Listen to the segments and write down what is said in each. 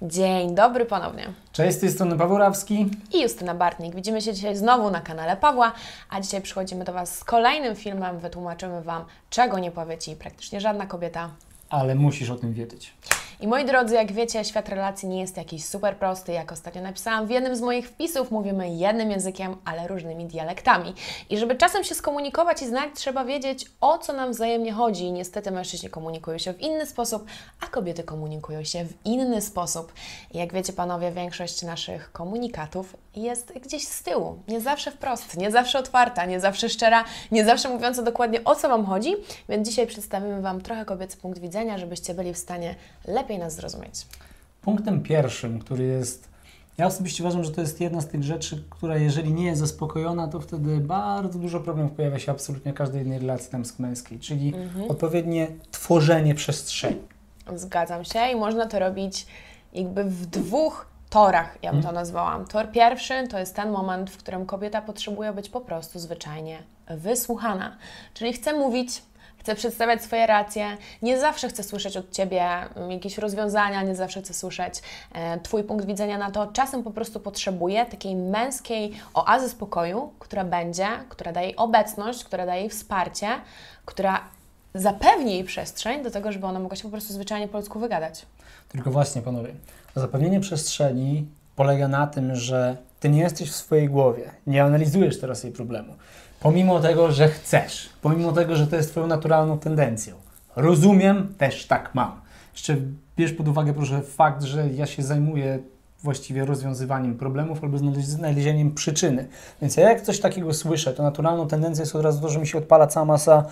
Dzień dobry ponownie. Cześć, z tej strony Paweł Rawski I Justyna Bartnik. Widzimy się dzisiaj znowu na kanale Pawła, a dzisiaj przychodzimy do Was z kolejnym filmem. Wytłumaczymy Wam, czego nie powie Ci praktycznie żadna kobieta. Ale musisz o tym wiedzieć. I moi drodzy, jak wiecie, świat relacji nie jest jakiś super prosty. Jak ostatnio napisałam w jednym z moich wpisów, mówimy jednym językiem, ale różnymi dialektami. I żeby czasem się skomunikować i znać, trzeba wiedzieć, o co nam wzajemnie chodzi. I niestety mężczyźni komunikują się w inny sposób, a kobiety komunikują się w inny sposób. I jak wiecie, panowie, większość naszych komunikatów jest gdzieś z tyłu. Nie zawsze wprost, nie zawsze otwarta, nie zawsze szczera, nie zawsze mówiąca dokładnie, o co Wam chodzi. Więc dzisiaj przedstawimy Wam trochę kobiecy punkt widzenia, żebyście byli w stanie lepiej nas zrozumieć. Punktem pierwszym, który jest... Ja osobiście uważam, że to jest jedna z tych rzeczy, która jeżeli nie jest zaspokojona, to wtedy bardzo dużo problemów pojawia się absolutnie w każdej jednej relacji damsko-męskiej, czyli odpowiednie tworzenie przestrzeni. Zgadzam się i można to robić jakby w dwóch torach, ja bym to nazwałam. Tor pierwszy to jest ten moment, w którym kobieta potrzebuje być po prostu zwyczajnie wysłuchana. Czyli chce mówić, chce przedstawiać swoje racje, nie zawsze chce słyszeć od Ciebie jakieś rozwiązania, nie zawsze chce słyszeć Twój punkt widzenia na to. Czasem po prostu potrzebuje takiej męskiej oazy spokoju, która daje jej obecność, która daje jej wsparcie, która zapewni jej przestrzeń do tego, żeby ona mogła się po prostu zwyczajnie po ludzku wygadać. Tylko właśnie, panowie, zapewnienie przestrzeni polega na tym, że Ty nie jesteś w swojej głowie, nie analizujesz teraz jej problemu. Pomimo tego, że chcesz, pomimo tego, że to jest Twoją naturalną tendencją. Rozumiem, też tak mam. Jeszcze bierz pod uwagę, proszę, fakt, że ja się zajmuję właściwie rozwiązywaniem problemów albo znalezieniem przyczyny. Więc ja jak coś takiego słyszę, to naturalną tendencją jest od razu to, że mi się odpala cała masa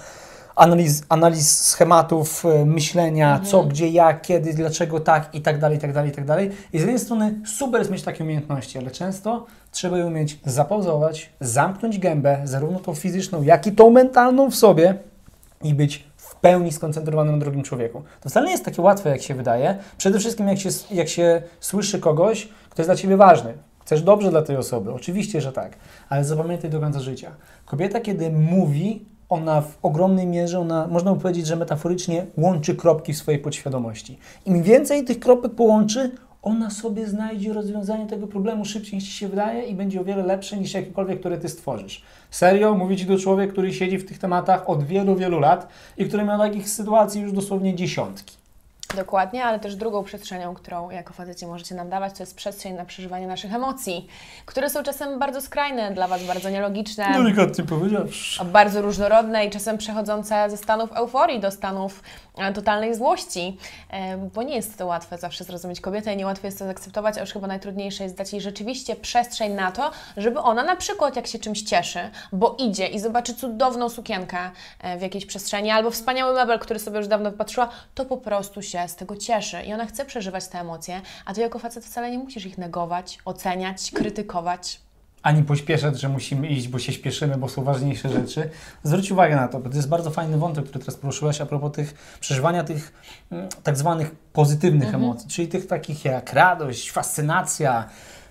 analiz schematów, myślenia, co, gdzie, jak, kiedy, dlaczego tak i tak dalej, i tak dalej, i tak dalej. I z jednej strony super jest mieć takie umiejętności, ale często trzeba je umieć zapauzować, zamknąć gębę, zarówno tą fizyczną, jak i tą mentalną w sobie i być w pełni skoncentrowanym na drugim człowieku. To wcale nie jest takie łatwe, jak się wydaje. Przede wszystkim jak się słyszy kogoś, kto jest dla Ciebie ważny. Chcesz dobrze dla tej osoby, oczywiście, że tak, ale zapamiętaj do końca życia. Kobieta, kiedy mówi, ona w ogromnej mierze, można by powiedzieć, że metaforycznie łączy kropki w swojej podświadomości. Im więcej tych kropek połączy, ona sobie znajdzie rozwiązanie tego problemu szybciej niż Ci się wydaje i będzie o wiele lepsze niż jakikolwiek, który Ty stworzysz. Serio, mówi Ci to człowiek, który siedzi w tych tematach od wielu, wielu lat i który miał takich sytuacji już dosłownie dziesiątki. Dokładnie, ale też drugą przestrzenią, którą jako faceci możecie nam dawać, to jest przestrzeń na przeżywanie naszych emocji, które są czasem bardzo skrajne, dla Was bardzo nielogiczne, Delikatnie powiedziawszy. bardzo różnorodne i czasem przechodzące ze stanów euforii do stanów totalnej złości, bo nie jest to łatwe zawsze zrozumieć kobietę i niełatwo jest to zaakceptować, a już chyba najtrudniejsze jest dać jej rzeczywiście przestrzeń na to, żeby ona na przykład jak się czymś cieszy, bo idzie i zobaczy cudowną sukienkę w jakiejś przestrzeni albo wspaniały mebel, który sobie już dawno wypatrzyła, to po prostu się z tego cieszy i ona chce przeżywać te emocje, a Ty jako facet wcale nie musisz ich negować, oceniać, krytykować. Ani pośpieszać, że musimy iść, bo się śpieszymy, bo są ważniejsze rzeczy. Zwróć uwagę na to, bo to jest bardzo fajny wątek, który teraz poruszyłeś a propos przeżywania tych tak zwanych pozytywnych emocji, czyli tych takich jak radość, fascynacja,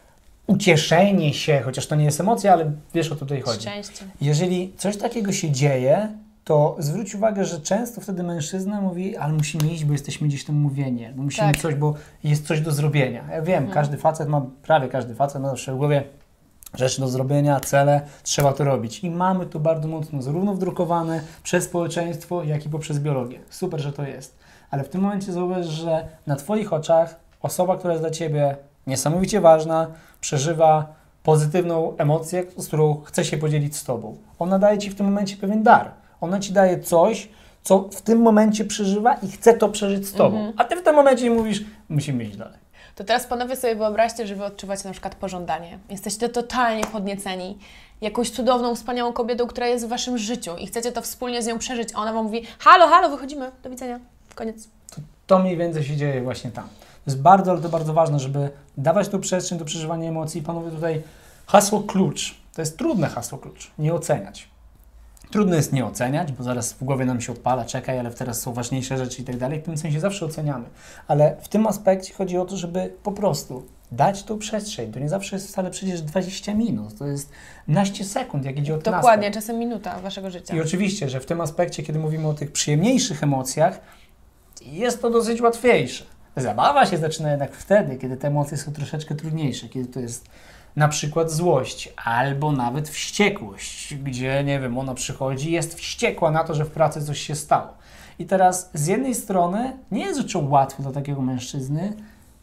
ucieszenie się, chociaż to nie jest emocja, ale wiesz, o co tutaj chodzi. Szczęście. Jeżeli coś takiego się dzieje, to zwróć uwagę, że często wtedy mężczyzna mówi, ale musimy iść, bo jesteśmy gdzieś tam umówieni, bo musimy coś, bo jest coś do zrobienia. Ja wiem, prawie każdy facet ma zawsze w głowie rzeczy do zrobienia, cele, trzeba to robić. I mamy to bardzo mocno zarówno wdrukowane przez społeczeństwo, jak i poprzez biologię. Super, że to jest. Ale w tym momencie zauważ, że na Twoich oczach osoba, która jest dla Ciebie niesamowicie ważna, przeżywa pozytywną emocję, z którą chce się podzielić z Tobą. Ona daje Ci w tym momencie pewien dar. Ona Ci daje coś, co w tym momencie przeżywa i chce to przeżyć z Tobą. A Ty w tym momencie mówisz, musimy iść dalej. To teraz panowie sobie wyobraźcie, że Wy odczuwacie na przykład pożądanie. Jesteście totalnie podnieceni jakąś cudowną, wspaniałą kobietą, która jest w Waszym życiu i chcecie to wspólnie z nią przeżyć, a ona Wam mówi, halo, halo, wychodzimy, do widzenia, koniec. To mniej więcej się dzieje właśnie tam. To jest bardzo, ale to bardzo ważne, żeby dawać tu przestrzeń do przeżywania emocji. Panowie, tutaj hasło klucz, to jest trudne hasło klucz, nie oceniać. Trudno jest nie oceniać, bo zaraz w głowie nam się odpala, czekaj, ale teraz są ważniejsze rzeczy i tak dalej. W tym sensie zawsze oceniamy. Ale w tym aspekcie chodzi o to, żeby po prostu dać tą przestrzeń. To nie zawsze jest wcale przecież 20 minut. To jest naście sekund, jak idzie o ten Dokładnie, aspekt. czasem minuta Waszego życia. I oczywiście, że w tym aspekcie, kiedy mówimy o tych przyjemniejszych emocjach, jest to dosyć łatwiejsze. Zabawa się zaczyna jednak wtedy, kiedy te emocje są troszeczkę trudniejsze, kiedy to jest na przykład złość albo nawet wściekłość, gdzie, nie wiem, ona przychodzi i jest wściekła na to, że w pracy coś się stało. I teraz z jednej strony nie jest rzeczą łatwą dla takiego mężczyzny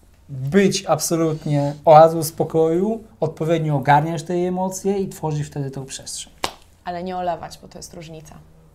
być absolutnie oazą spokoju, odpowiednio ogarniać te emocje i tworzyć wtedy tą przestrzeń. Ale nie olewać, bo to jest różnica.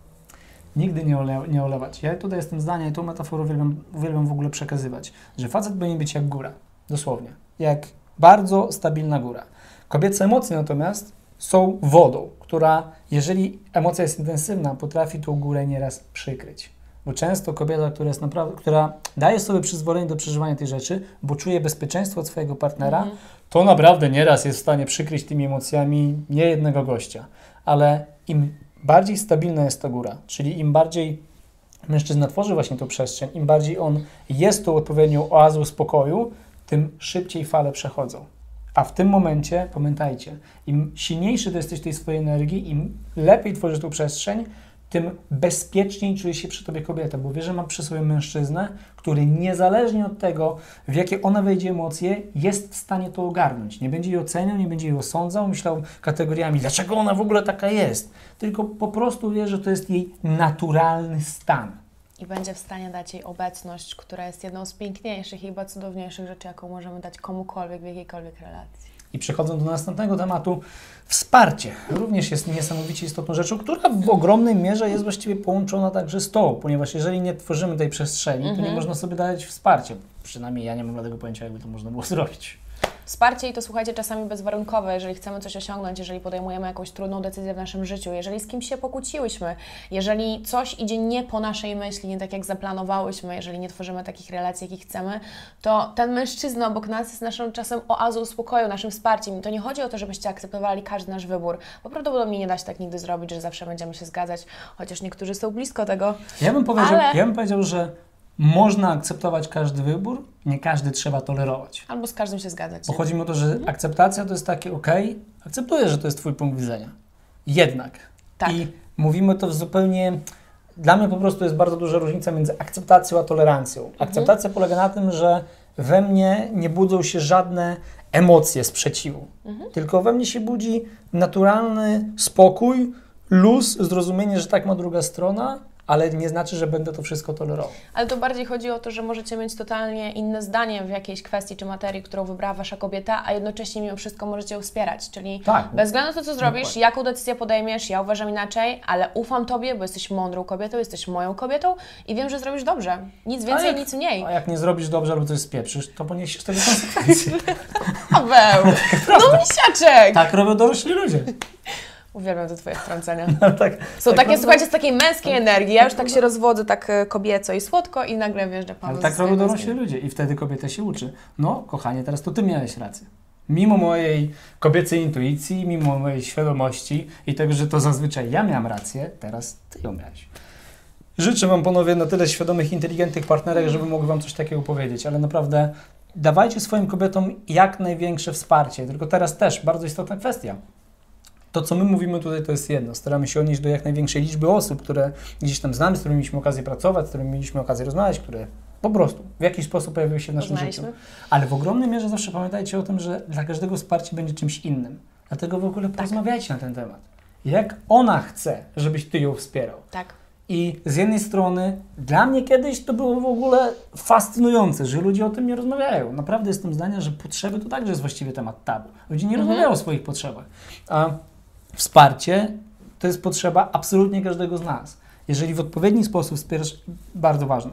Nigdy nie olewać. Ja tutaj jestem zdania i tą metaforę uwielbiam w ogóle przekazywać, że facet powinien być jak góra, dosłownie, jak bardzo stabilna góra. Kobiece emocje natomiast są wodą, która, jeżeli emocja jest intensywna, potrafi tą górę nieraz przykryć. Bo często kobieta, która daje sobie przyzwolenie do przeżywania tej rzeczy, bo czuje bezpieczeństwo od swojego partnera, to naprawdę nieraz jest w stanie przykryć tymi emocjami niejednego gościa. Ale im bardziej stabilna jest ta góra, czyli im bardziej mężczyzna tworzy właśnie tą przestrzeń, im bardziej on jest tą odpowiednią oazą spokoju, tym szybciej fale przechodzą. A w tym momencie, pamiętajcie, im silniejszy ty jesteś tej swojej energii, im lepiej tworzysz tą przestrzeń, tym bezpieczniej czuje się przy tobie kobieta, bo wie, że ma przy sobie mężczyznę, który niezależnie od tego, w jakie ona wejdzie emocje, jest w stanie to ogarnąć. Nie będzie jej oceniał, nie będzie jej osądzał, myślał kategoriami, dlaczego ona w ogóle taka jest, tylko po prostu wie, że to jest jej naturalny stan. I będzie w stanie dać jej obecność, która jest jedną z piękniejszych i chyba cudowniejszych rzeczy, jaką możemy dać komukolwiek w jakiejkolwiek relacji. I przechodząc do następnego tematu, wsparcie również jest niesamowicie istotną rzeczą, która w ogromnej mierze jest właściwie połączona także z tą, ponieważ jeżeli nie tworzymy tej przestrzeni, to nie można sobie dać wsparcia. Przynajmniej ja nie mam żadnego pojęcia, jakby to można było zrobić. Wsparcie i to, słuchajcie, czasami bezwarunkowe, jeżeli chcemy coś osiągnąć, jeżeli podejmujemy jakąś trudną decyzję w naszym życiu, jeżeli z kimś się pokłóciłyśmy, jeżeli coś idzie nie po naszej myśli, nie tak jak zaplanowałyśmy, jeżeli nie tworzymy takich relacji, jakich chcemy, to ten mężczyzna obok nas jest naszym czasem oazą spokoju, naszym wsparciem. I to nie chodzi o to, żebyście akceptowali każdy nasz wybór, bo prawdopodobnie nie da się tak nigdy zrobić, że zawsze będziemy się zgadzać, chociaż niektórzy są blisko tego. Ja bym powiedział, że można akceptować każdy wybór, nie każdy trzeba tolerować. Albo z każdym się zgadzać. Bo chodzi mi o to, że akceptacja to jest takie, akceptuję, że to jest twój punkt widzenia. Jednak. Tak. I mówimy to w zupełnie... Dla mnie po prostu jest bardzo duża różnica między akceptacją a tolerancją. Akceptacja polega na tym, że we mnie nie budzą się żadne emocje sprzeciwu. Tylko we mnie się budzi naturalny spokój, luz, zrozumienie, że tak ma druga strona, ale nie znaczy, że będę to wszystko tolerował. Ale to bardziej chodzi o to, że możecie mieć totalnie inne zdanie w jakiejś kwestii czy materii, którą wybrała Wasza kobieta, a jednocześnie mimo wszystko możecie ją wspierać. Czyli bez względu na to, co zrobisz, jaką decyzję podejmiesz, ja uważam inaczej, ale ufam Tobie, bo jesteś mądrą kobietą, jesteś moją kobietą i wiem, że zrobisz dobrze. Nic więcej, nic mniej. A jak nie zrobisz dobrze albo coś spieprzysz, to poniesiesz tego konsekwencje. Paweł! No misiaczek! Tak robią dorośli ludzie. Uwielbiam te Twoje wtrącenia. Są takie, słuchajcie, z takiej męskiej energii. Ja już tak się rozwodzę tak kobieco i słodko i nagle wjeżdża Paweł. Ale tak robią dorośli ludzie i wtedy kobieta się uczy. No, kochanie, teraz to Ty miałeś rację. Mimo mojej kobiecej intuicji, mimo mojej świadomości i tego, że to zazwyczaj ja miałam rację, teraz Ty ją miałeś. Życzę Wam, panowie, na tyle świadomych, inteligentnych partnerek, żeby mogły Wam coś takiego powiedzieć, ale naprawdę dawajcie swoim kobietom jak największe wsparcie. Tylko teraz też bardzo istotna kwestia. To, co my mówimy tutaj, to jest jedno. Staramy się odnieść do jak największej liczby osób, które gdzieś tam znamy, z którymi mieliśmy okazję pracować, z którymi mieliśmy okazję rozmawiać, które po prostu w jakiś sposób pojawiły się w naszym życiu. Ale w ogromnej mierze zawsze pamiętajcie o tym, że dla każdego wsparcie będzie czymś innym. Dlatego w ogóle porozmawiajcie na ten temat. Jak ona chce, żebyś Ty ją wspierał. Tak. I z jednej strony, dla mnie kiedyś to było w ogóle fascynujące, że ludzie o tym nie rozmawiają. Naprawdę jestem zdania, że potrzeby to także jest właściwie temat tabu. Ludzie nie rozmawiają o swoich potrzebach. A wsparcie to jest potrzeba absolutnie każdego z nas. Jeżeli w odpowiedni sposób wspierasz, bardzo ważne,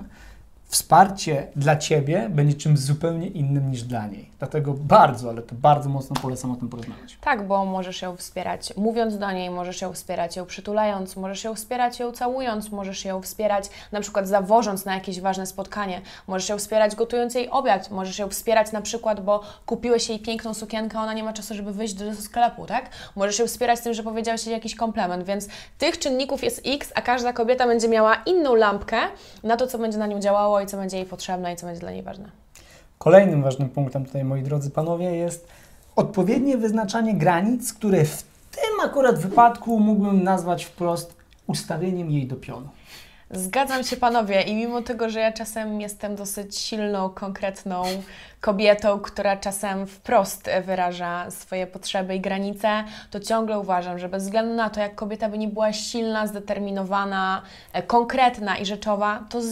wsparcie dla Ciebie będzie czymś zupełnie innym niż dla niej. Dlatego bardzo, ale to bardzo mocno polecam o tym porozmawiać. Tak, bo możesz ją wspierać mówiąc do niej, możesz ją wspierać ją przytulając, możesz ją wspierać ją całując, możesz ją wspierać na przykład zawożąc na jakieś ważne spotkanie, możesz ją wspierać gotując jej obiad, możesz ją wspierać na przykład, bo kupiłeś jej piękną sukienkę, a ona nie ma czasu, żeby wyjść do sklepu, tak? Możesz ją wspierać tym, że powiedziałeś jej jakiś komplement, więc tych czynników jest X, a każda kobieta będzie miała inną lampkę na to, co będzie na nią działało i co będzie jej potrzebne i co będzie dla niej ważne. Kolejnym ważnym punktem tutaj, moi drodzy panowie, jest odpowiednie wyznaczanie granic, które w tym akurat wypadku mógłbym nazwać wprost ustawieniem jej do pionu. Zgadzam się, panowie, i mimo tego, że ja czasem jestem dosyć silną, konkretną kobietą, która czasem wprost wyraża swoje potrzeby i granice, to ciągle uważam, że bez względu na to, jak kobieta by nie była silna, zdeterminowana, konkretna i rzeczowa, to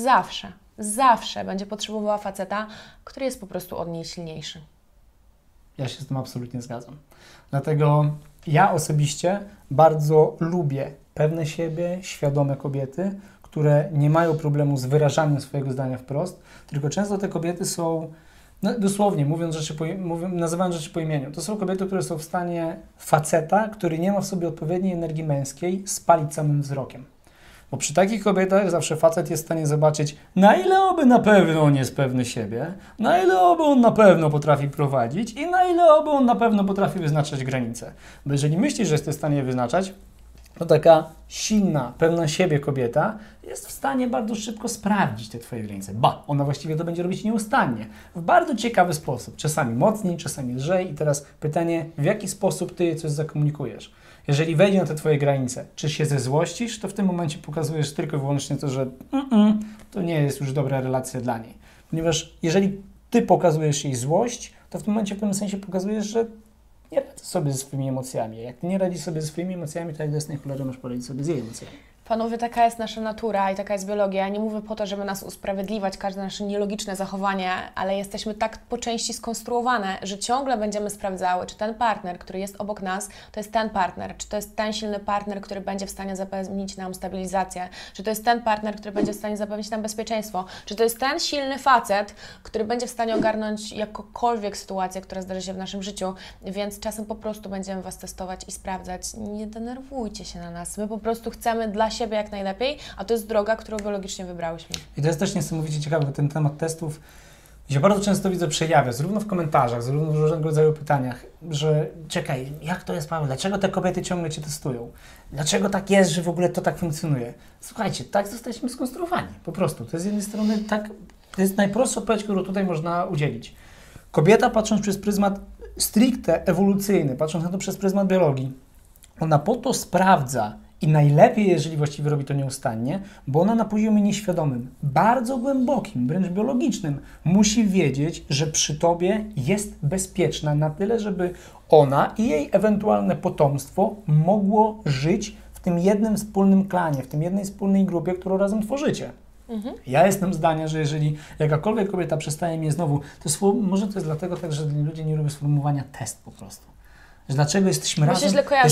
zawsze będzie potrzebowała faceta, który jest po prostu od niej silniejszy. Ja się z tym absolutnie zgadzam. Dlatego ja osobiście bardzo lubię pewne siebie, świadome kobiety, które nie mają problemu z wyrażaniem swojego zdania wprost, tylko często te kobiety są, no dosłownie nazywając rzeczy po imieniu, to są kobiety, które są w stanie faceta, który nie ma w sobie odpowiedniej energii męskiej, spalić samym wzrokiem. Bo przy takich kobietach zawsze facet jest w stanie zobaczyć, na ile oby na pewno on jest pewny siebie, na ile oby on na pewno potrafi prowadzić i na ile oby on na pewno potrafi wyznaczać granice. Bo jeżeli myślisz, że jesteś w stanie je wyznaczać, to taka silna, pewna siebie kobieta jest w stanie bardzo szybko sprawdzić te Twoje granice. Ona właściwie to będzie robić nieustannie, w bardzo ciekawy sposób, czasami mocniej, czasami lżej. I teraz pytanie, w jaki sposób Ty jej coś zakomunikujesz? Jeżeli wejdzie na te Twoje granice, czy się zezłościsz, to w tym momencie pokazujesz tylko i wyłącznie to, że to nie jest już dobra relacja dla niej. Ponieważ jeżeli Ty pokazujesz jej złość, to w tym momencie w pewnym sensie pokazujesz, że nie radzi sobie ze swoimi emocjami. Jak Ty nie radzisz sobie ze swoimi emocjami, to jak do jasnej cholery masz poradzić sobie z jej emocjami. Panowie, taka jest nasza natura i taka jest biologia. Ja nie mówię po to, żeby nas usprawiedliwiać, każde nasze nielogiczne zachowanie, ale jesteśmy tak po części skonstruowane, że ciągle będziemy sprawdzały, czy ten partner, który jest obok nas, to jest ten partner, czy to jest ten silny partner, który będzie w stanie zapewnić nam stabilizację, czy to jest ten partner, który będzie w stanie zapewnić nam bezpieczeństwo, czy to jest ten silny facet, który będzie w stanie ogarnąć jakąkolwiek sytuację, która zdarzy się w naszym życiu, więc czasem po prostu będziemy Was testować i sprawdzać. Nie denerwujcie się na nas, my po prostu chcemy dla siebie jak najlepiej, a to jest droga, którą biologicznie wybrałyśmy. I to jest też niesamowicie ciekawe, bo ten temat testów się bardzo często widzę przejawia, zarówno w komentarzach, zarówno w różnego rodzaju pytaniach, że czekaj, jak to jest, Paweł, dlaczego te kobiety ciągle Cię testują? Dlaczego tak jest, że w ogóle to tak funkcjonuje? Słuchajcie, tak zostaliśmy skonstruowani, po prostu. To jest z jednej strony tak, to jest najprostsza odpowiedź, którą tutaj można udzielić. Kobieta, patrząc przez pryzmat stricte ewolucyjny, patrząc na to przez pryzmat biologii, ona po to sprawdza, i najlepiej, jeżeli właściwie robi to nieustannie, bo ona na poziomie nieświadomym, bardzo głębokim, wręcz biologicznym, musi wiedzieć, że przy Tobie jest bezpieczna na tyle, żeby ona i jej ewentualne potomstwo mogło żyć w tym jednym wspólnym klanie, w tym jednej wspólnej grupie, którą razem tworzycie. Ja jestem zdania, że jeżeli jakakolwiek kobieta przestaje mnie znowu, to słowo, może to jest dlatego tak, że ludzie nie lubią sformułowania test po prostu. Że dlaczego jesteśmy razem,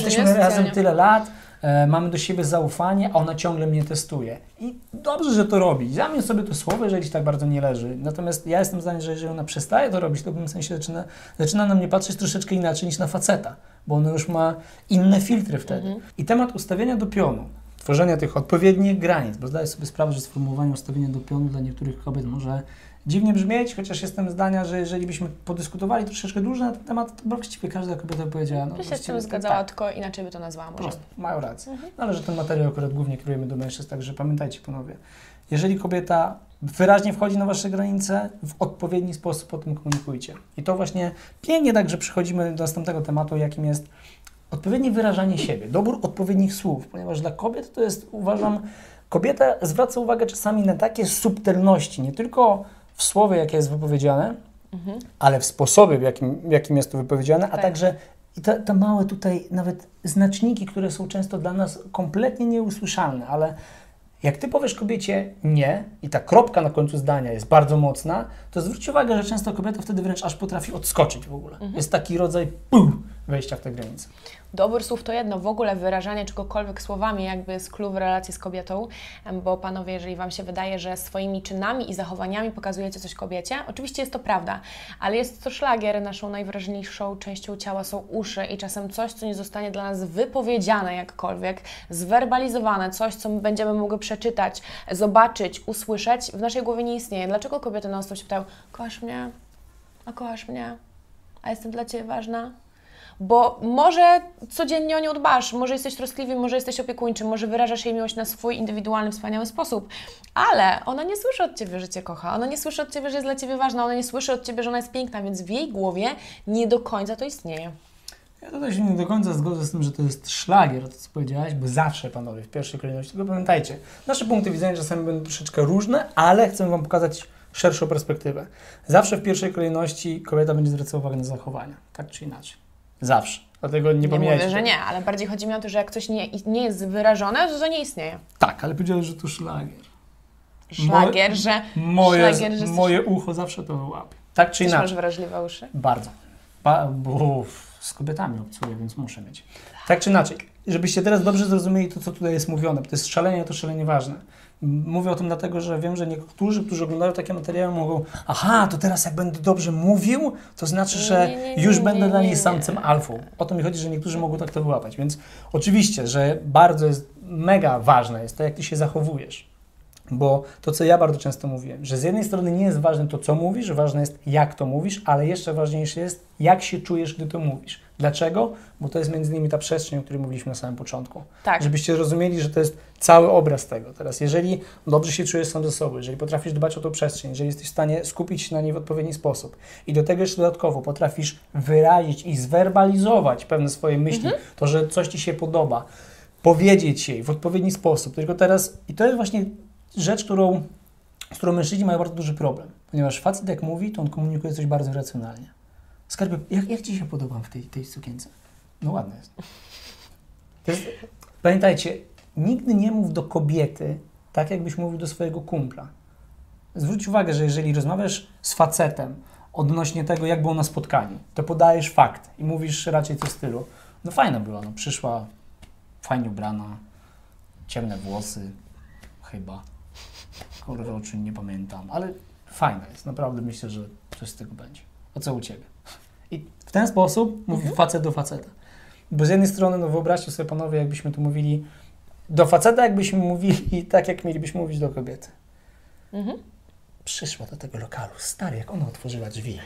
tyle lat, mamy do siebie zaufanie, a ona ciągle mnie testuje. I dobrze, że to robi. Zamień sobie to słowo, jeżeli Ci tak bardzo nie leży. Natomiast ja jestem zdania, że jeżeli ona przestaje to robić, to w pewnym sensie zaczyna na mnie patrzeć troszeczkę inaczej niż na faceta, bo ona już ma inne filtry wtedy. I temat ustawienia do pionu, tworzenia tych odpowiednich granic, bo zdaję sobie sprawę, że sformułowanie ustawienia do pionu dla niektórych kobiet może dziwnie brzmieć, chociaż jestem zdania, że jeżeli byśmy podyskutowali troszeczkę dłużej na ten temat, to właściwie każda kobieta by powiedziała... Ja się z tym zgadzała, tak. Tylko inaczej by to nazwała może. Prosto, mają rację. No, ale że ten materiał akurat głównie kierujemy do mężczyzn, także pamiętajcie panowie, jeżeli kobieta wyraźnie wchodzi na Wasze granice, w odpowiedni sposób o tym komunikujcie. I to właśnie pięknie tak, że przechodzimy do następnego tematu, jakim jest odpowiednie wyrażanie siebie, dobór odpowiednich słów, ponieważ dla kobiet to jest, uważam, kobieta zwraca uwagę czasami na takie subtelności, nie tylko w słowie, jakie jest wypowiedziane, ale w sposobie, w jakim jest to wypowiedziane, a także i te małe tutaj nawet znaczniki, które są często dla nas kompletnie nieusłyszalne, ale jak Ty powiesz kobiecie nie i ta kropka na końcu zdania jest bardzo mocna, to zwróć uwagę, że często kobieta wtedy wręcz aż potrafi odskoczyć w ogóle. Jest taki rodzaj wejścia w te granice. Dobór słów to jedno, w ogóle wyrażanie czegokolwiek słowami jakby jest klucz w relacji z kobietą, bo panowie, jeżeli Wam się wydaje, że swoimi czynami i zachowaniami pokazujecie coś kobiecie, oczywiście jest to prawda, ale jest to szlagier, naszą najważniejszą częścią ciała są uszy i czasem coś, co nie zostanie dla nas wypowiedziane jakkolwiek, zwerbalizowane, coś, co będziemy mogły przeczytać, zobaczyć, usłyszeć, w naszej głowie nie istnieje. Dlaczego kobiety non-stop się pytają, kochasz mnie? A kochasz mnie? A jestem dla Ciebie ważna? Bo może codziennie o nią dbasz, może jesteś troskliwy, może jesteś opiekuńczy, może wyrażasz jej miłość na swój indywidualny, wspaniały sposób, ale ona nie słyszy od Ciebie, że Cię kocha, ona nie słyszy od Ciebie, że jest dla Ciebie ważna, ona nie słyszy od Ciebie, że ona jest piękna, więc w jej głowie nie do końca to istnieje. Ja tutaj się nie do końca zgodzę z tym, że to jest szlagier, to co powiedziałaś, bo zawsze, panowie, w pierwszej kolejności, tylko pamiętajcie, nasze punkty widzenia czasami będą troszeczkę różne, ale chcę wam pokazać szerszą perspektywę. Zawsze w pierwszej kolejności kobieta będzie zwracała uwagę na zachowania, tak czy inaczej. Zawsze. Dlatego nie pomijajcie. Mówię, że nie, ale bardziej chodzi mi o to, że jak coś nie jest wyrażone, to nie istnieje. Tak, ale powiedziałeś, że to szlagier. Szlagier, że moje ucho zawsze to wyłapie. Tak czy inaczej. Masz wrażliwe uszy? Bardzo. Bo z kobietami obcuję, więc muszę mieć. Tak czy inaczej, żebyście teraz dobrze zrozumieli to, co tutaj jest mówione, bo to jest szalenie ważne. Mówię o tym dlatego, że wiem, że niektórzy, którzy oglądają takie materiały, mogą aha, to teraz jak będę dobrze mówił, to znaczy, że już będę dla niej samcem alfą. O to mi chodzi, że niektórzy mogą tak to wyłapać. Więc oczywiście, że bardzo jest, mega ważne jest to, jak ty się zachowujesz. Bo to, co ja bardzo często mówiłem, że z jednej strony nie jest ważne to, co mówisz, ważne jest, jak to mówisz, ale jeszcze ważniejsze jest, jak się czujesz, gdy to mówisz. Dlaczego? Bo to jest między innymi ta przestrzeń, o której mówiliśmy na samym początku. Tak. Żebyście rozumieli, że to jest cały obraz tego. Teraz, jeżeli dobrze się czujesz sam ze sobą, jeżeli potrafisz dbać o tą przestrzeń, jeżeli jesteś w stanie skupić się na niej w odpowiedni sposób i do tego jeszcze dodatkowo potrafisz wyrazić i zwerbalizować pewne swoje myśli, to, że coś ci się podoba, powiedzieć jej w odpowiedni sposób. Tylko teraz, i to jest właśnie rzecz, z którą mężczyźni mają bardzo duży problem. Ponieważ facet jak mówi, to on komunikuje coś bardzo racjonalnie. Skarbie, jak ci się podobam w tej sukience? No ładne jest. Pamiętajcie, nigdy nie mów do kobiety tak, jakbyś mówił do swojego kumpla. Zwróć uwagę, że jeżeli rozmawiasz z facetem odnośnie tego, jak było na spotkaniu, to podajesz fakt i mówisz raczej coś w stylu, no fajna była, no przyszła, fajnie ubrana, ciemne włosy, chyba. Kolor oczu nie pamiętam, ale fajna jest. Naprawdę myślę, że coś z tego będzie. A co u Ciebie? I w ten sposób mówi facet do faceta. Bo z jednej strony, no wyobraźcie sobie, panowie, jakbyśmy tu mówili do faceta, jakbyśmy mówili tak, jak mielibyśmy mówić do kobiety. Przyszła do tego lokalu, stary, jak ona otworzyła drzwi.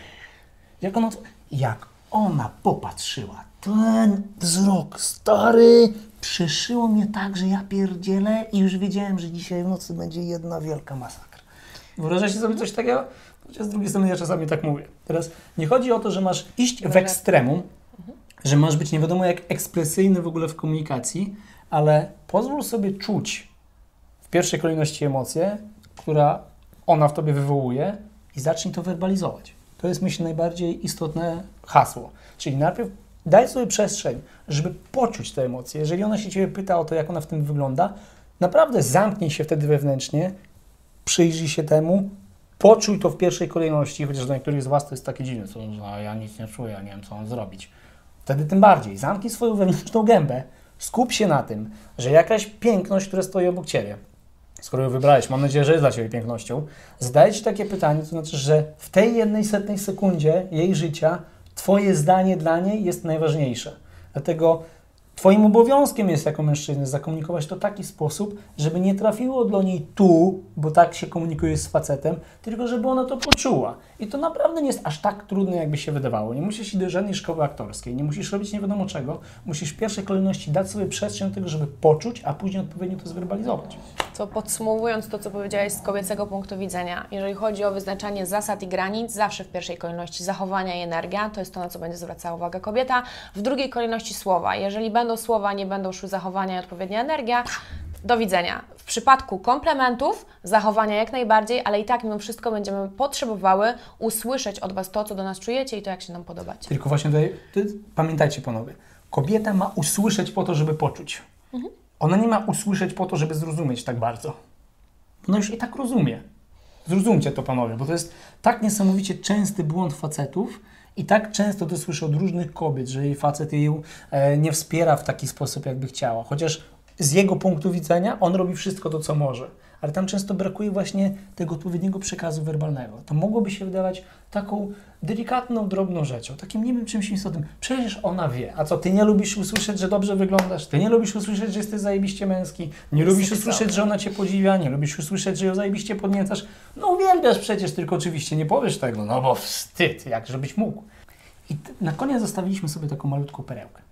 Jak ona popatrzyła, ten wzrok, stary, przeszyło mnie tak, że ja pierdzielę i już wiedziałem, że dzisiaj w nocy będzie jedna wielka masakra. Wyobrażacie sobie coś takiego? Chociaż z drugiej strony ja czasami tak mówię. Teraz nie chodzi o to, że masz iść w ekstremum, że masz być nie wiadomo jak ekspresyjny w ogóle w komunikacji, ale pozwól sobie czuć w pierwszej kolejności emocję, która ona w tobie wywołuje i zacznij to werbalizować. To jest, myślę, najbardziej istotne hasło. Czyli najpierw daj sobie przestrzeń, żeby poczuć te emocje. Jeżeli ona się Ciebie pyta o to, jak ona w tym wygląda, naprawdę zamknij się wtedy wewnętrznie, przyjrzyj się temu, poczuj to w pierwszej kolejności, chociaż dla niektórych z Was to jest takie dziwne, że ja nic nie czuję, ja nie wiem, co mam zrobić. Wtedy tym bardziej. Zamknij swoją wewnętrzną gębę, skup się na tym, że jakaś piękność, która stoi obok Ciebie, skoro ją wybrałeś, mam nadzieję, że jest dla Ciebie pięknością, zadaję Ci takie pytanie, to znaczy, że w tej 1/100 sekundzie jej życia Twoje zdanie dla niej jest najważniejsze. Dlatego Twoim obowiązkiem jest jako mężczyzny zakomunikować to w taki sposób, żeby nie trafiło do niej tu, bo tak się komunikuje z facetem, tylko żeby ona to poczuła. I to naprawdę nie jest aż tak trudne, jakby się wydawało. Nie musisz iść do żadnej szkoły aktorskiej, nie musisz robić nie wiadomo czego. Musisz w pierwszej kolejności dać sobie przestrzeń do tego, żeby poczuć, a później odpowiednio to zwerbalizować. To podsumowując to, co powiedziałeś z kobiecego punktu widzenia, jeżeli chodzi o wyznaczanie zasad i granic, zawsze w pierwszej kolejności zachowania i energia, to jest to, na co będzie zwracała uwagę kobieta. W drugiej kolejności słowa. Jeżeli będą słowa, nie będą szły zachowania i odpowiednia energia, do widzenia. W przypadku komplementów, zachowania jak najbardziej, ale i tak mimo wszystko będziemy potrzebowały usłyszeć od Was to, co do nas czujecie i to, jak się nam podobacie. Tylko właśnie tutaj, pamiętajcie panowie, kobieta ma usłyszeć po to, żeby poczuć. Ona nie ma usłyszeć po to, żeby zrozumieć tak bardzo. Ona już i tak rozumie. Zrozumcie to, panowie, bo to jest tak niesamowicie częsty błąd facetów i tak często to słyszę od różnych kobiet, że jej facet jej nie wspiera w taki sposób, jakby chciała. Chociaż z jego punktu widzenia on robi wszystko to, co może. Ale tam często brakuje właśnie tego odpowiedniego przekazu werbalnego. To mogłoby się wydawać taką delikatną, drobną rzeczą, takim nie wiem czymś istotnym. Przecież ona wie. A co, ty nie lubisz usłyszeć, że dobrze wyglądasz? Ty nie lubisz usłyszeć, że jesteś zajebiście męski? Nie lubisz usłyszeć, że ona cię podziwia? Nie lubisz usłyszeć, że ją zajebiście podniecasz? No uwielbiasz przecież, tylko oczywiście nie powiesz tego, no bo wstyd, jak żebyś mógł. I na koniec zostawiliśmy sobie taką malutką perełkę.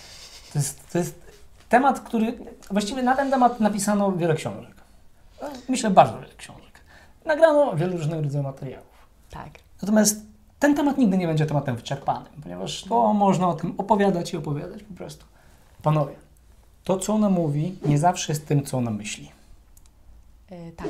To jest temat, który... Właściwie na ten temat napisano wiele książek. Myślę, bardzo wiele książek. Nagrano wielu różnych rodzajów materiałów. Tak. Natomiast ten temat nigdy nie będzie tematem wyczerpanym, ponieważ to można o tym opowiadać i opowiadać po prostu. Panowie, to co ona mówi nie zawsze jest tym, co ona myśli. Tak.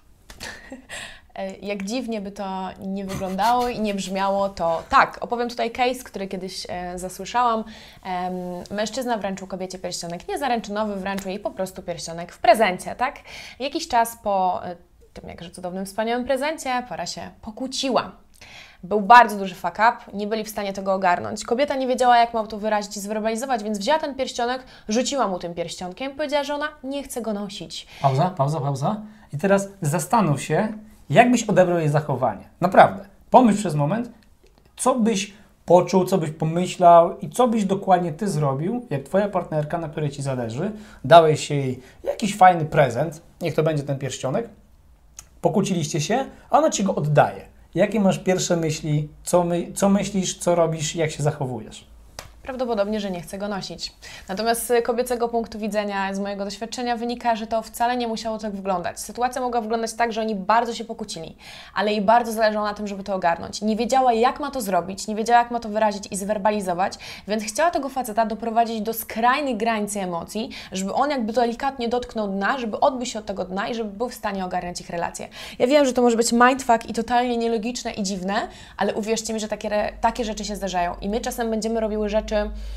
Jak dziwnie by to nie wyglądało i nie brzmiało, to tak. Opowiem tutaj case, który kiedyś zasłyszałam. Mężczyzna wręczył kobiecie pierścionek niezaręczynowy, wręczył jej po prostu pierścionek w prezencie, tak? Jakiś czas po tym jakże cudownym, wspaniałym prezencie para się pokłóciła. Był bardzo duży fuck up, nie byli w stanie tego ogarnąć. Kobieta nie wiedziała, jak ma to wyrazić i zwerbalizować, więc wzięła ten pierścionek, rzuciła mu tym pierścionkiem, powiedziała, że ona nie chce go nosić. Pauza. I teraz zastanów się, jak byś odebrał jej zachowanie. Naprawdę. Pomyśl przez moment, co byś poczuł, co byś pomyślał i co byś dokładnie ty zrobił, jak twoja partnerka, na której ci zależy, dałeś jej jakiś fajny prezent, niech to będzie ten pierścionek, pokłóciliście się, a ona ci go oddaje. Jakie masz pierwsze myśli, co myślisz, co robisz, jak się zachowujesz? Prawdopodobnie, że nie chce go nosić. Natomiast z kobiecego punktu widzenia, z mojego doświadczenia wynika, że to wcale nie musiało tak wyglądać. Sytuacja mogła wyglądać tak, że oni bardzo się pokłócili, ale jej bardzo zależało na tym, żeby to ogarnąć. Nie wiedziała, jak ma to zrobić, nie wiedziała, jak ma to wyrazić i zwerbalizować, więc chciała tego faceta doprowadzić do skrajnych granicy emocji, żeby on jakby delikatnie dotknął dna, żeby odbił się od tego dna i żeby był w stanie ogarniać ich relacje. Ja wiem, że to może być mindfuck i totalnie nielogiczne i dziwne, ale uwierzcie mi, że takie rzeczy się zdarzają i my czasem będziemy robiły rzeczy,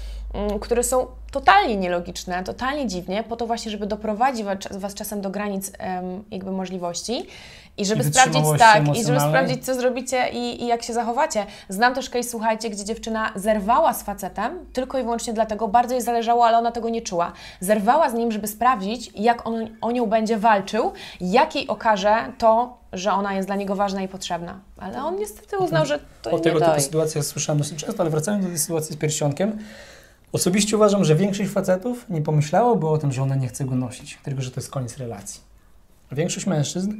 które są totalnie nielogiczne, totalnie dziwnie, po to właśnie, żeby doprowadzić Was czasem do granic jakby możliwości i żeby sprawdzić, co zrobicie i jak się zachowacie. Znam też case, słuchajcie, gdzie dziewczyna zerwała z facetem tylko i wyłącznie dlatego, bardzo jej zależało, ale ona tego nie czuła. Zerwała z nim, żeby sprawdzić, jak on o nią będzie walczył, jak jej okaże to, że ona jest dla niego ważna i potrzebna. Ale on niestety uznał, że to nie O tego typu sytuacjach słyszałem dosyć często, ale wracając do tej sytuacji z pierścionkiem, osobiście uważam, że większość facetów nie pomyślałoby o tym, że ona nie chce go nosić, tylko że to jest koniec relacji. A większość mężczyzn,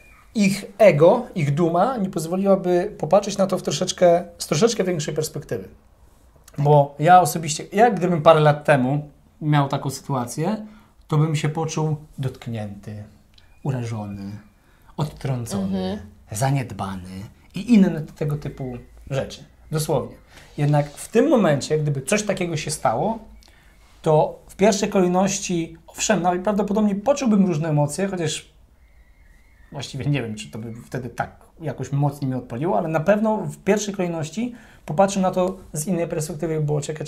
ich ego, ich duma nie pozwoliłaby popatrzeć na to z troszeczkę większej perspektywy. Bo ja osobiście, gdybym parę lat temu miał taką sytuację, to bym się poczuł dotknięty, urażony, odtrącony, zaniedbany i inne tego typu rzeczy. Dosłownie. Jednak w tym momencie, gdyby coś takiego się stało, to w pierwszej kolejności, owszem, nawet prawdopodobnie poczułbym różne emocje, chociaż właściwie nie wiem, czy to by wtedy tak jakoś mocniej mnie odpaliło, ale na pewno w pierwszej kolejności popatrzę na to z innej perspektywy, było czekaj.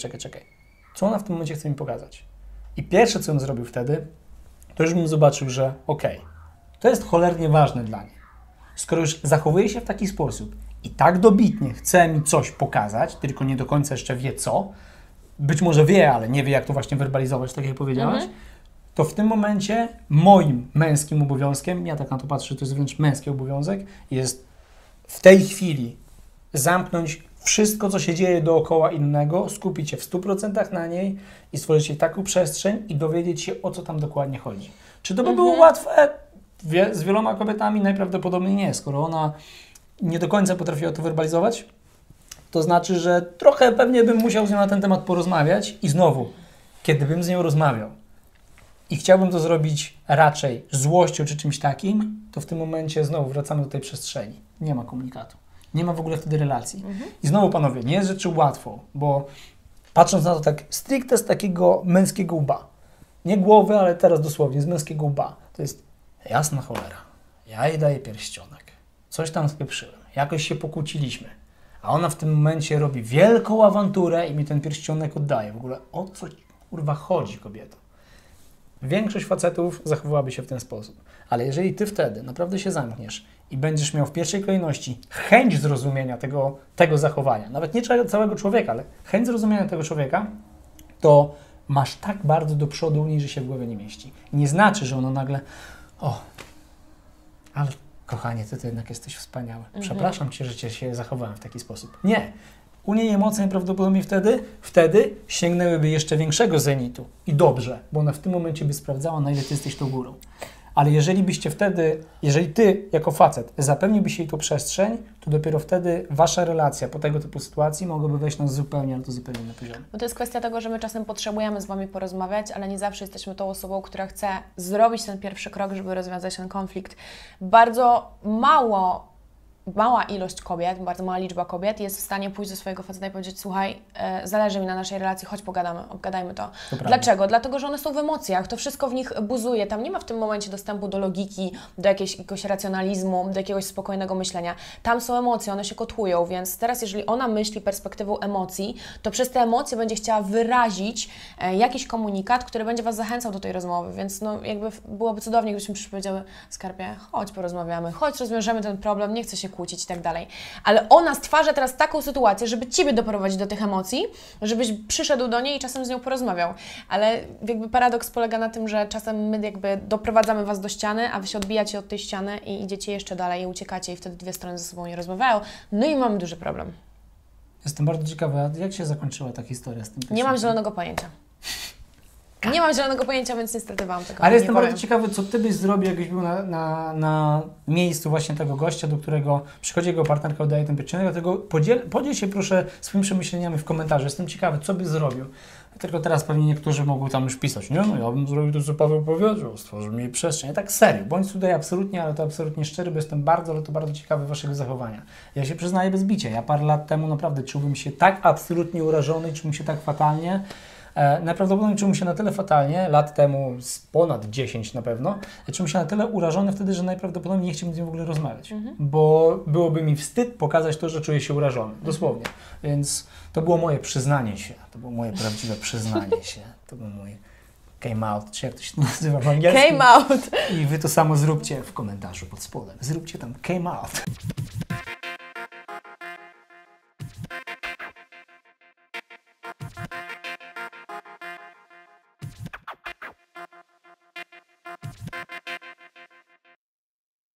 Co ona w tym momencie chce mi pokazać? I pierwsze, co bym zrobił wtedy, to już bym zobaczył, że to jest cholernie ważne dla niej. Skoro już zachowuje się w taki sposób i tak dobitnie chce mi coś pokazać, tylko nie do końca jeszcze wie co, być może wie, ale nie wie, jak to właśnie werbalizować, tak jak powiedziałaś, to w tym momencie moim męskim obowiązkiem, ja tak na to patrzę, że to jest wręcz męski obowiązek, jest w tej chwili zamknąć wszystko, co się dzieje dookoła innego, skupić się w 100% na niej i stworzyć jej taką przestrzeń i dowiedzieć się, o co tam dokładnie chodzi. Czy to by było łatwe? Z wieloma kobietami najprawdopodobniej nie. Skoro ona nie do końca potrafiła to werbalizować, to znaczy, że trochę pewnie bym musiał z nią na ten temat porozmawiać i znowu, kiedy bym z nią rozmawiał i chciałbym to zrobić raczej złością czy czymś takim, to w tym momencie znowu wracamy do tej przestrzeni. Nie ma komunikatu. Nie ma w ogóle wtedy relacji. I znowu, panowie, nie jest rzeczy łatwo, bo patrząc na to tak stricte z takiego męskiego łba, nie głowy, ale teraz dosłownie z męskiego łba, to jest jasna cholera. Ja jej daję pierścionek. Coś tam spieprzyłem. Jakoś się pokłóciliśmy. A ona w tym momencie robi wielką awanturę i mi ten pierścionek oddaje. W ogóle o co kurwa chodzi, kobieto? Większość facetów zachowywałaby się w ten sposób. Ale jeżeli ty wtedy naprawdę się zamkniesz i będziesz miał w pierwszej kolejności chęć zrozumienia tego zachowania, nawet nie całego człowieka, ale chęć zrozumienia tego człowieka, to masz tak bardzo do przodu u niej, że się w głowie nie mieści. Nie znaczy, że ono nagle ale kochanie, ty jednak jesteś wspaniały. Przepraszam cię, że cię się zachowałem w taki sposób. Nie. U niej emocje najprawdopodobniej wtedy sięgnęłyby jeszcze większego zenitu. I dobrze, bo ona w tym momencie by sprawdzała, na ile ty jesteś tą górą. Ale jeżeli ty jako facet zapewniłbyś jej tą przestrzeń, to dopiero wtedy wasza relacja po tego typu sytuacji mogłaby wejść na zupełnie inny poziom. Bo to jest kwestia tego, że my czasem potrzebujemy z wami porozmawiać, ale nie zawsze jesteśmy tą osobą, która chce zrobić ten pierwszy krok, żeby rozwiązać ten konflikt. Bardzo mało mała ilość kobiet, bardzo mała liczba kobiet jest w stanie pójść do swojego faceta i powiedzieć: słuchaj, zależy mi na naszej relacji, chodź pogadamy, obgadajmy to. Dlaczego? Dlatego, że one są w emocjach, to wszystko w nich buzuje, tam nie ma w tym momencie dostępu do logiki, do jakiegoś racjonalizmu, do jakiegoś spokojnego myślenia. Tam są emocje, one się kotłują, więc teraz jeżeli ona myśli perspektywą emocji, to przez te emocje będzie chciała wyrazić jakiś komunikat, który będzie Was zachęcał do tej rozmowy, więc no jakby byłoby cudownie, gdybyśmy powiedziały: skarbie, chodź porozmawiamy, chodź rozwiążemy ten problem, nie chcę się kłócić i tak dalej. Ale ona stwarza teraz taką sytuację, żeby Ciebie doprowadzić do tych emocji, żebyś przyszedł do niej i czasem z nią porozmawiał. Ale jakby paradoks polega na tym, że czasem my jakby doprowadzamy Was do ściany, a Wy się odbijacie od tej ściany i idziecie jeszcze dalej i uciekacie i wtedy dwie strony ze sobą nie rozmawiają. No i mamy duży problem. Jestem bardzo ciekawa, jak się zakończyła ta historia z tym? Nie mam zielonego pojęcia. Nie mam zielonego pojęcia, więc niestety Wam tego Ale nie jestem powiem. bardzo ciekawy, co Ty byś zrobił, jakbyś był na miejscu właśnie tego gościa, do którego przychodzi jego partnerka, oddaje ten pierścionek, dlatego podziel się proszę swoimi przemyśleniami w komentarzu. Jestem ciekawy, co byś zrobił. Tylko teraz pewnie niektórzy mogą tam już pisać: nie, no ja bym zrobił to, co Paweł powiedział, stworzył mi przestrzeń. Tak serio, bądź tutaj absolutnie, ale to absolutnie szczery, bo jestem bardzo, ale to bardzo ciekawy Waszego zachowania. Ja się przyznaję bez bicia, ja parę lat temu naprawdę czułbym się tak absolutnie urażony, czułbym się tak fatalnie. Najprawdopodobniej czułem się na tyle fatalnie, lat temu, z ponad 10 na pewno, czułem się na tyle urażony wtedy, że najprawdopodobniej nie chciałbym z nim w ogóle rozmawiać, bo byłoby mi wstyd pokazać to, że czuję się urażony, dosłownie. Więc to było moje przyznanie się, to było moje prawdziwe przyznanie się, to był mój came out, czy jak to się nazywa w angielskim. Came out! I Wy to samo zróbcie w komentarzu pod spodem, zróbcie tam came out.